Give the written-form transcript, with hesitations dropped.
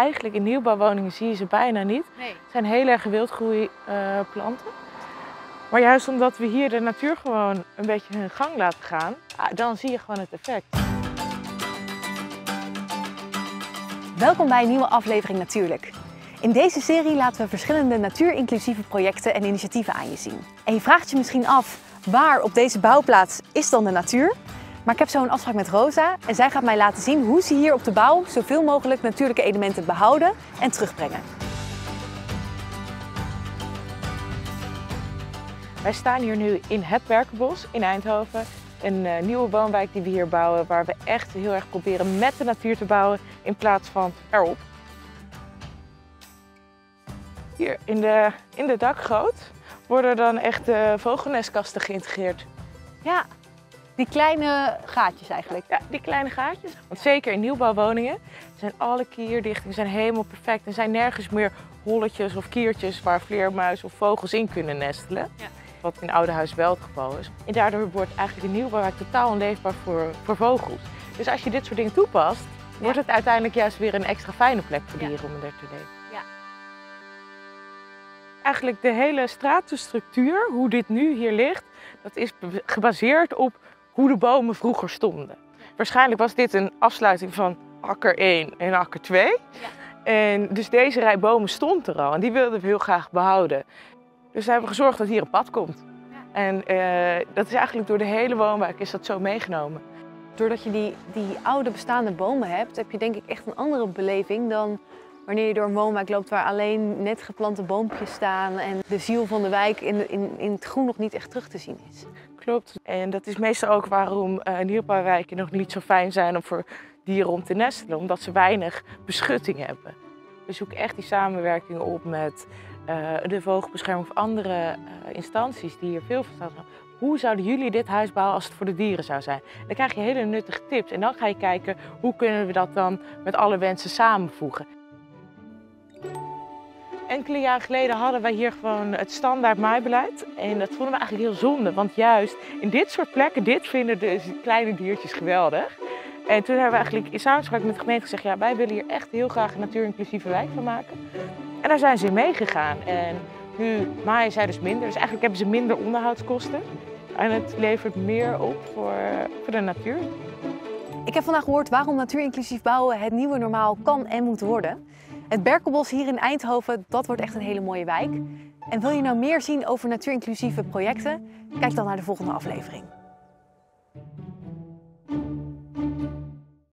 eigenlijk in nieuwbouwwoningen zie je ze bijna niet. Nee. Het zijn heel erg wildgroei planten. Maar juist omdat we hier de natuur gewoon een beetje hun gang laten gaan, dan zie je gewoon het effect. Welkom bij een nieuwe aflevering Natuurlijk. In deze serie laten we verschillende natuurinclusieve projecten en initiatieven aan je zien. En je vraagt je misschien af, waar op deze bouwplaats is dan de natuur? Maar ik heb zo een afspraak met Rosa en zij gaat mij laten zien hoe ze hier op de bouw zoveel mogelijk natuurlijke elementen behouden en terugbrengen. Wij staan hier nu in het Berkenbos in Eindhoven. Een nieuwe woonwijk die we hier bouwen, waar we echt heel erg proberen met de natuur te bouwen in plaats van erop. Hier in de dakgoot worden dan echt vogelnestkasten geïntegreerd. Ja, die kleine gaatjes eigenlijk. Ja, die kleine gaatjes. Want zeker in nieuwbouwwoningen zijn alle kierdichtingen zijn helemaal perfect. Er zijn nergens meer holletjes of kiertjes waar vleermuizen of vogels in kunnen nestelen. Ja. Wat in oude huis wel het geval is. En daardoor wordt eigenlijk de nieuwbouwwijk totaal onleefbaar voor vogels. Dus als je dit soort dingen toepast, wordt het uiteindelijk juist weer een extra fijne plek voor dieren om er te leven. Ja. Eigenlijk de hele stratenstructuur, hoe dit nu hier ligt, dat is gebaseerd op hoe de bomen vroeger stonden. Waarschijnlijk was dit een afsluiting van akker 1 en akker 2. Ja. En dus deze rij bomen stond er al en die wilden we heel graag behouden. Dus we hebben gezorgd dat hier een pad komt. Ja. En dat is eigenlijk door de hele woonwijk is dat zo meegenomen. Doordat je die oude bestaande bomen hebt, heb je denk ik echt een andere beleving dan wanneer je door een woonwijk loopt waar alleen net geplante boompjes staan en de ziel van de wijk in het groen nog niet echt terug te zien is. Klopt. En dat is meestal ook waarom nieuwbouwwijken nog niet zo fijn zijn om voor dieren om te nestelen, omdat ze weinig beschutting hebben. We zoeken echt die samenwerking op met de vogelbescherming of andere instanties die hier veel van staan. Hoe zouden jullie dit huis bouwen als het voor de dieren zou zijn? Dan krijg je hele nuttige tips en dan ga je kijken hoe kunnen we dat dan met alle wensen samenvoegen. Enkele jaren geleden hadden wij hier gewoon het standaard maaibeleid. En dat vonden we eigenlijk heel zonde, want juist in dit soort plekken, dit vinden de kleine diertjes geweldig. En toen hebben we eigenlijk in samenspraak met de gemeente gezegd, ja, wij willen hier echt heel graag een natuurinclusieve wijk van maken. En daar zijn ze in meegegaan. En nu maaien zij dus minder, dus eigenlijk hebben ze minder onderhoudskosten. En het levert meer op voor de natuur. Ik heb vandaag gehoord waarom natuurinclusief bouwen het nieuwe normaal kan en moet worden. Het Berkenbos hier in Eindhoven, dat wordt echt een hele mooie wijk. En wil je nou meer zien over natuurinclusieve projecten? Kijk dan naar de volgende aflevering.